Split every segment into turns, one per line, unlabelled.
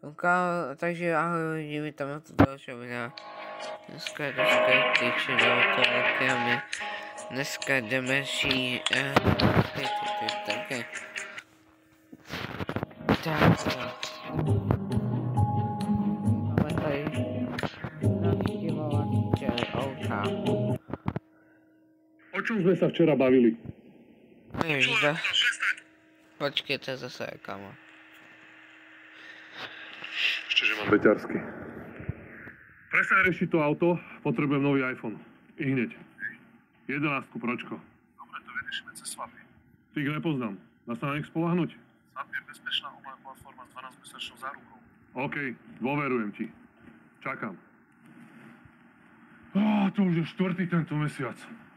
Takže ahoj lidi, vítám na to dalšího videa. Dneska je týče do toalety a my dneska jdeme si také. Máme tady navštěvovače auta.
O čom sme sa včera bavili?
Nevíte? Počkejte zase kamo.
Ešte, že mám beťarsky. Presne rieši to auto, potrebujem nový iPhone. I hneď. 11, pročko.
Dobre, to vyriešime cez Swapy.
Ty ich nepoznám. Dá sa na nich spoľahnúť?
Swap je bezpečná online platforma s 12-mesačnou zárukou.
OK, dôverujem ti. Čakám. To už je 4. tento mesiac.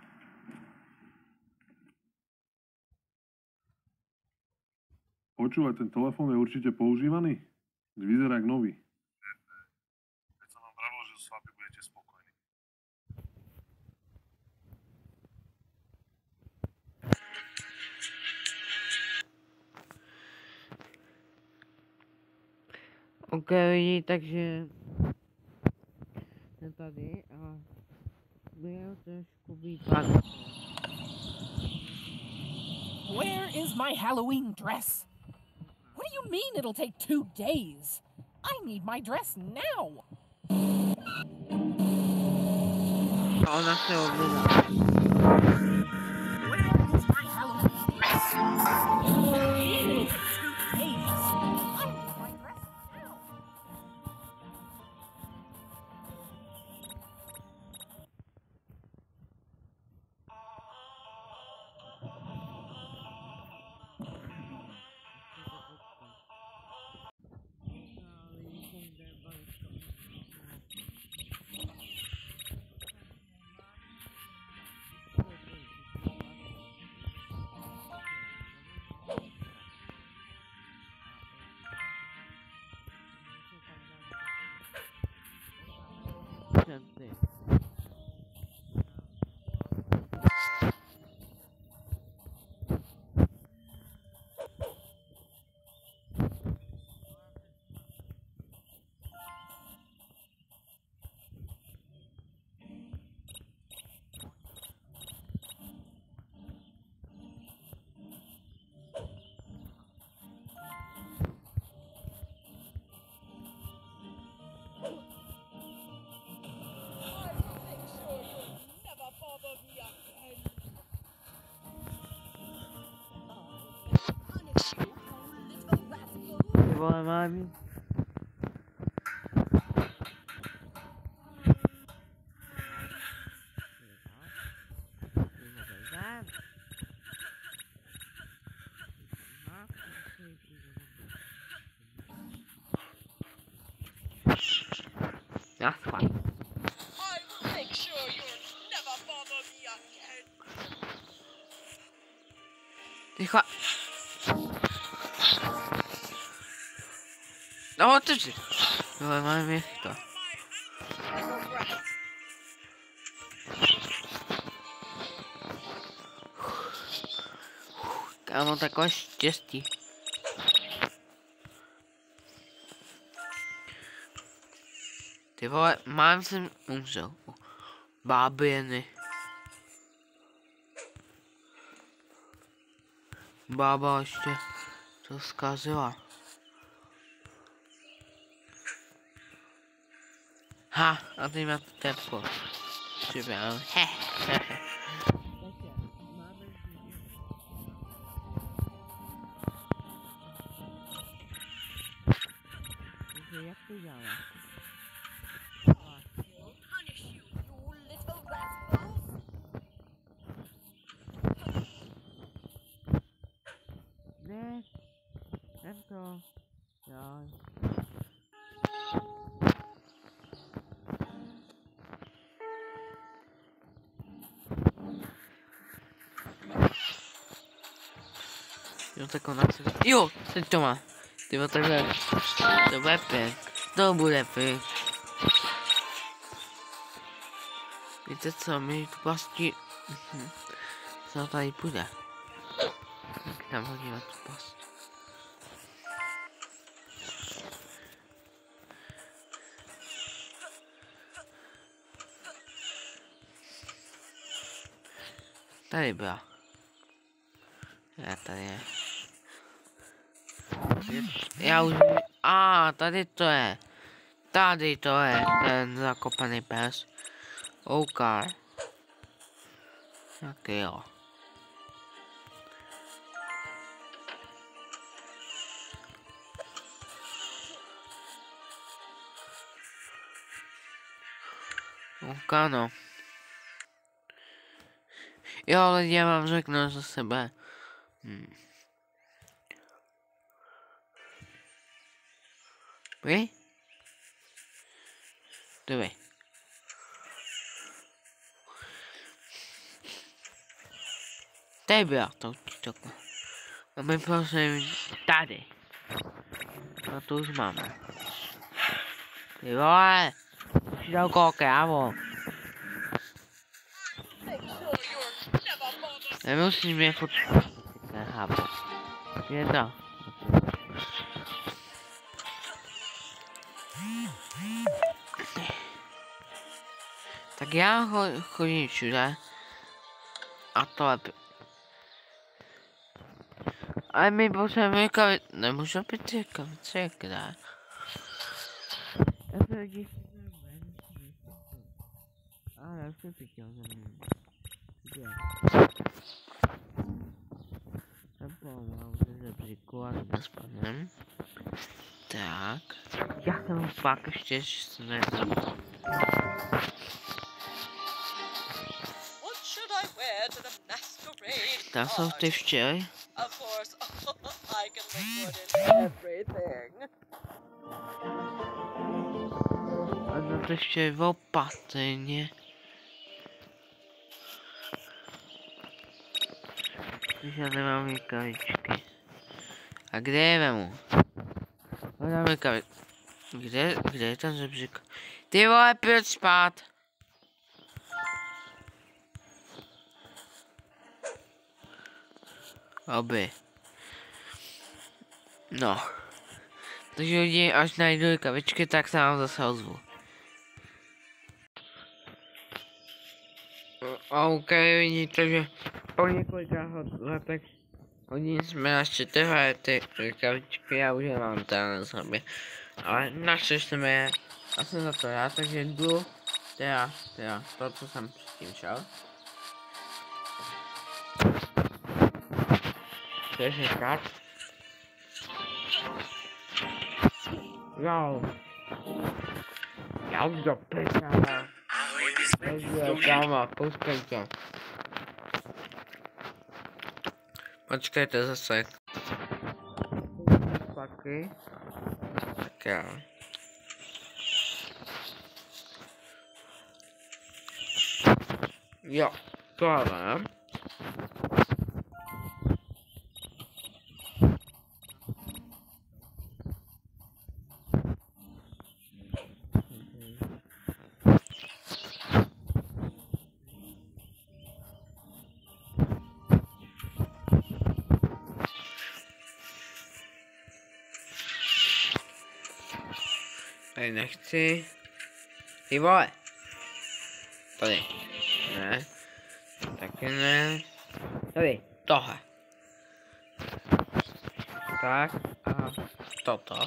Počúvaj, ten telefón je určite používaný? Vyzerá jak nový.
Keď som vám pravil, že Swapy budete spokojní.
OK lidi, takže jsem tady a budeme trošku výpad.
Where is my Halloween dress? What do you mean it'll take 2 days? I need my dress now.
Ona se oblídá.
Where is my Halloween dress? It'll take 2 days. I need my dress now.
Ty vole, mám. Já schválně. Ticho. No, otevři. Ale máme to. Kámo, takové štěstí. Ty vole, mám jsem umřel. Báběny. Bába ještě to zkazila. Ha, a teď má teplo. Připravím. Jak to dělá? Ne, tento. Jaj. Jo, tak ona se... Jo, teď to má. Ty jo, takhle. To bude pěk. To bude pěk. Víte co, my tu pasti... Co tady půjde? Tak tam hodíme tu past. Tady byla. Já tady je. Já už... tady to je. Tady to je ten zakopaný pes. OK. Tak jo. OK, no. Jo, ale já vám řeknu za sebe. Vy? Dívej. Tady byla to takhle. A my prosím tady. A to už máme. Ty vole. Už dal krávo. Nemusíš mě furt... Nechápu. Je to. Tak já chodím všude. A to je... Ale my potřebujeme kavice. Nemůžu být ty kavice, kde? Ale já jsem chtěl nespadnem. Tak. Já jsem pak ještě ne. Tam jsou ty včely. A na ty včely opatrně. Když já nemám rukavičky. A kde je vemu? Hledám rukavičky. Kde je ten žebřík? Ty vole, pojď spát! Oby. No. Takže lidi, až najdu rukavičky, tak se vám zase ozvu. OK, vidíte, že po několika letech hodin jsme našli tyhle ty rukavičky, já už je mám tady na sobě. Ale našli jsme je, a jsem za to rád, takže jdu, teda to, co jsem předtím šel. Takže tak. Jo. Já už do pěkná. Káma, počkejte. Počkejte zase. Taky. Tak jo. Jo, tohle. Tady nechci. Ty vole. Tady. Ne. Taky ne. Tady. Tohle. Tak. A toto.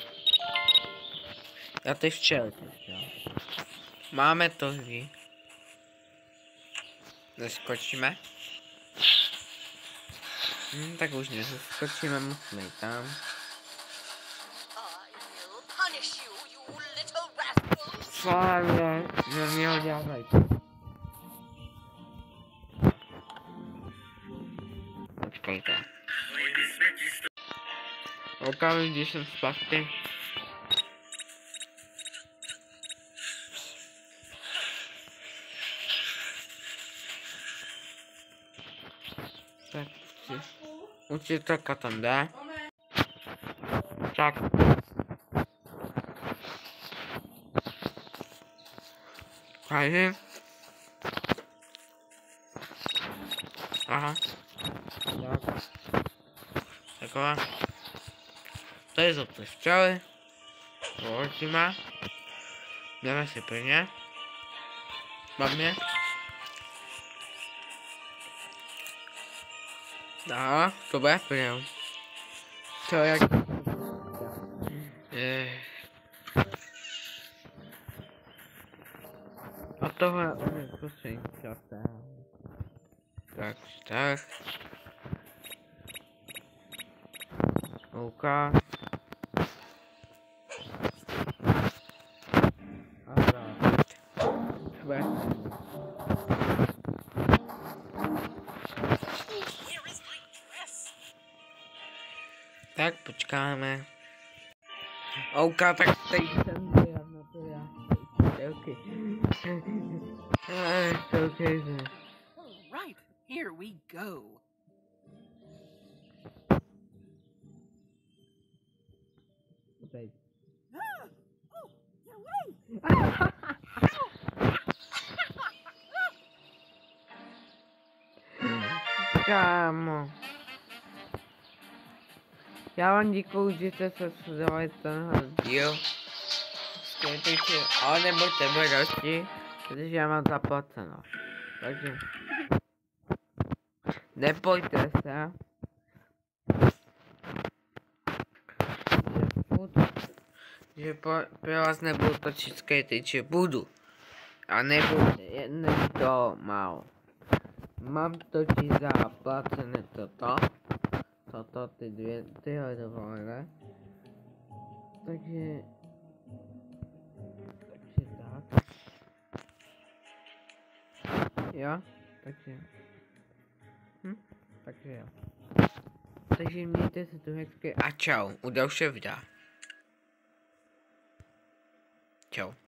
Já ty včely. Máme to vždy. Neskočíme. Tak už neskočíme, musíme jít tam. Fajně, že mě ho dělají. Počkejte. Okamžik, když jsem zpátky. Tak, učitelka tam jde. Tak. Takže. Aha. Tak. Takové. Tady jsou ty včely. Položíme. Jdeme si plně. Mám je. No, to bude prям. To jak... A tohle už je zkusím časem. Tak. OK. A tak.
Here is my dress.
Tak počkáme. OK, tak teď jsem dělal na to já. OK. OK.
All right, here we go.
Teď.
Ah! Oh, get away!
Kámo. Já vám děkuju, že jste se sledovali tenhle díl. Skutečně, ale nebuďte další, protože já mám zaplaceno. Takže nebojte se. Že pro vás nebudu točit skatey, že budu. A nebudu, není to málo. Mám točit zaplacené toto, tyhle dovolené. Takže tak. Jo, takže. Takže jo. Takže mějte se tu hezky a čau, u dalšího videa. Čau.